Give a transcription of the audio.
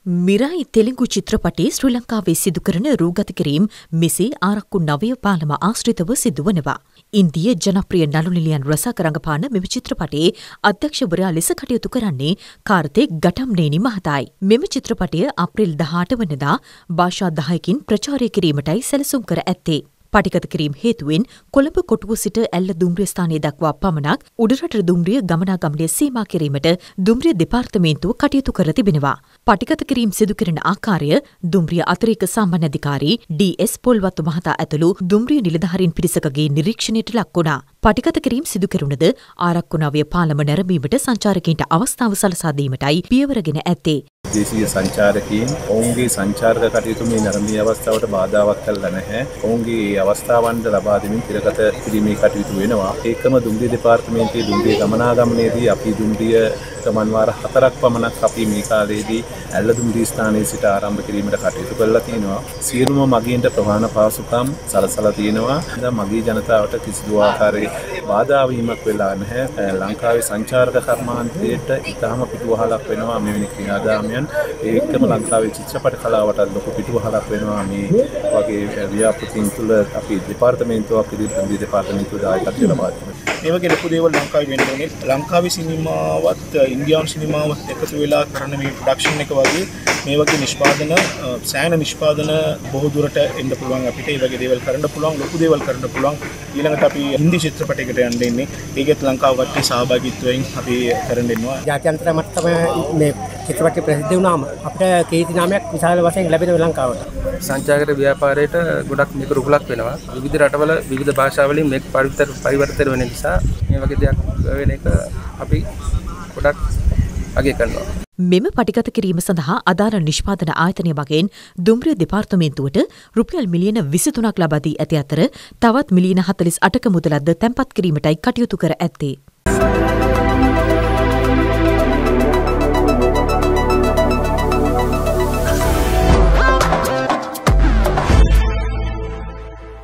මිරයි තෙලිඟු චිත්‍රපටයේ ශ්‍රී ලංකාවේ සිදු කරන රූගත කිරීම් මෙසේ ආරක්කු 9 පාලම ආශ්‍රිතව සිදුවනවා. ඉන්දිය ජනප්‍රිය නළු නිළියන් රසක රඟපාන මෙම චිත්‍රපටයේ අධ්‍යක්ෂවරයා ලෙස කටයුතු කරන්නේ කාර්තික් ගටම්නේනි මහතායි. මෙම චිත්‍රපටය අප්‍රේල් 18 වනදා භාෂා 10කින් ප්‍රචාරය කිරීමටයි සැලසුම් කර ඇත්තේ. පටිගත කිරීම හේතුවෙන් කොළඹ කොටුව සිට ඇල්ල දුම්රිය ස්ථානයේ දක්වා පමණක් උඩරට දුම්රිය ගමනාගමනය සීමා කිරීමට දුම්රිය දෙපාර්තමේන්තුව කටයුතු කර තිබෙනවා. පටිගත කිරීම සිදු කරන ආකාරය දුම්රිය අතිරේක සාමාන්‍ය අධිකාරී ඩී.එස්. පොල්වත්තු මහතා ඇතුළු දුම්රිය නිලධාරීන් පිරිසකගේ නිරීක්ෂණයට ලක් වුණා. පටිගත කිරීම සිදු කෙරුණද ආරක්කු 9 පාලම නැරඹීමට සංචාරකයින්ට අවස්ථාව සලසා දීමටයි පියවරගෙන ඇත්තේ. දේශීය සංචාරකයන් ඔවුන්ගේ සංචාරක කටයුතු මේ නැරඹී අවස්ථාවට බාධාවක් කළා නැහැ. ඔවුන්ගේ අවස්ථාවන්ට ලබා දෙමින් තිරගත කිරීමේ කටයුතු වෙනවා. ඒකම දුම්රිය දෙපාර්තමේන්තුවේ දුම්රිය ගමනාගමනයේදී අපි දුම්රිය ගමන් වාර 4ක් පමණක් අපි මේ කාලයේදී ඇල්ල දුම්රිය ස්ථානයේ සිට ආරම්භ කිරීමට කටයුතු කළා තියෙනවා. සියලුම මගීන්ට ප්‍රවාහන පහසුකම් සලසලා තියෙනවා. දැන් මගී ජනතාවට කිසිදු ආකාරයේ බාධා වීමක් වෙලා නැහැ. ලංකාවේ සංචාරක කර්මාන්තයට ඉතාම පිටුවහලක් වෙනවා මෙවැනි ක්‍රියාදාමයන්. ඒකම ලංකාවේ චිත්‍රපට කලාවටත් ලොකු පිටුවහලක් වෙනවා මේ වගේ ව්‍යාපෘතීන් තුළ අපි දෙපාර්තමේන්තුවක් විදිහට දෙපාර්තමේන්තුව දායකත්වය ලබා දෙනවා. මේ වගේ ලොකු දේවල් ලංකාවේ වෙන්න ඕනේ. ලංකාවේ සිනමාවත් ඉන්දියානු සිනමාවත් එකතු වෙලා කරන මේ ප්‍රොඩක්ෂන් එක වගේ මේ වගේ නිෂ්පාදන සෑහෙන නිෂ්පාදන බොහෝ දුරට එන්න පුළුවන් අපිට. ඒ වගේ දේවල් කරන්න පුළුවන්, ලොකු දේවල් කරන්න පුළුවන්. ඊළඟට අපි හින්දි චිත්‍රපටයකට යන්න ඉන්නේ. ඒකෙත් ලංකාව වටේ සහභාගීත්වයෙන් අපි කරන්න ඉන්නවා. ජාත්‍යන්තර මට්ටමේ මේ චිත්‍රපටය ප්‍රසිද්ධ වුණාම අපිට කීර්ති නාමයක් විශාල වශයෙන් ලැබෙනවා ලංකාවට. සංචාරක ව්‍යාපාරයට ගොඩක් මේක රුකුලක් වෙනවා. විවිධ රටවල විවිධ භාෂාවලින් මේක පරිවර්තන වෙන නිසා මේ වගේ දෙයක් වෙන එක අපි ගොඩක් අගය කරනවා. මෙම පටිගත කිරීම සඳහා අදාළ නිෂ්පාදන ආයතනය මගින් දුම්රිය දෙපාර්තමේන්තුවට රුපියල් මිලියන 23ක් ලබා දී ඇති අතර තවත් මිලියන 48ක මුදලක්ද තැන්පත් කිරීමටයි කටයුතු කර ඇත්තේ.